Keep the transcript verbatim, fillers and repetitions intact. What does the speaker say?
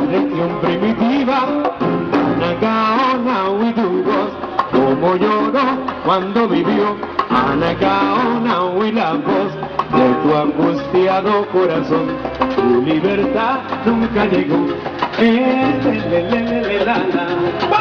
región primitiva, Anacaona y tu voz, como lloró cuando vivió Anacaona y la voz de tu angustiado corazón. Tu libertad nunca llegó. Eh, le, le, le, le, la, la.